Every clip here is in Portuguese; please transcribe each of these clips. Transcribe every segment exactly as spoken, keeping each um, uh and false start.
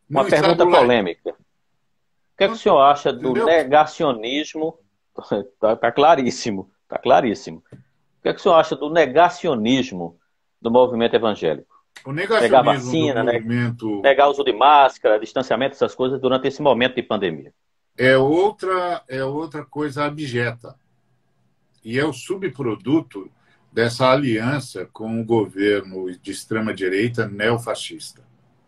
Uma no estado pergunta laico. polêmica. O que é que o senhor acha do Entendeu? negacionismo? Tá, tá claríssimo, tá claríssimo. O que é que o senhor acha do negacionismo do movimento evangélico? O Negar negacionismo do vacina, né? movimento Negar uso de máscara, distanciamento, essas coisas durante esse momento de pandemia. é outra, é outra coisa abjeta. E é o subproduto dessa aliança com o governo de extrema-direita neofascista.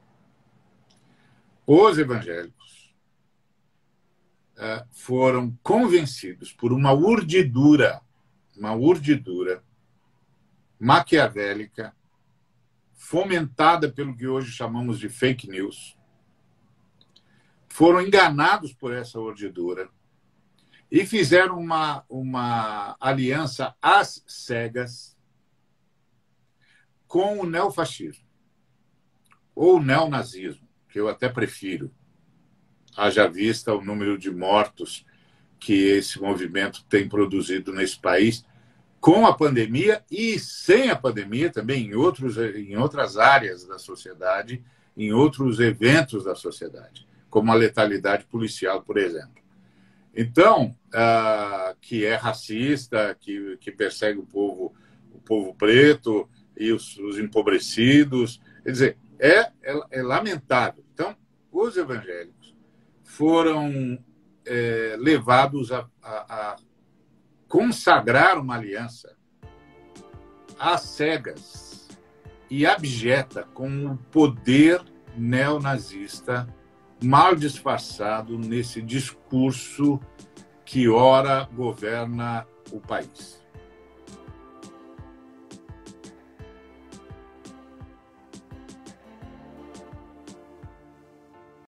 Os evangélicos eh, foram convencidos por uma urdidura, uma urdidura maquiavélica, fomentada pelo que hoje chamamos de fake news, foram enganados por essa urdidura e fizeram uma, uma aliança às cegas com o neofascismo, ou neonazismo, que eu até prefiro, haja vista o número de mortos que esse movimento tem produzido nesse país, com a pandemia e sem a pandemia também, em, outros, em outras áreas da sociedade, em outros eventos da sociedade, como a letalidade policial, por exemplo. Então, ah, que é racista, que, que persegue o povo, o povo preto e os, os empobrecidos. Quer dizer, é, é, é lamentável. Então, os evangélicos foram é, levados a, a, a consagrar uma aliança às cegas e abjeta com o poder neonazista mal disfarçado nesse discurso que ora governa o país.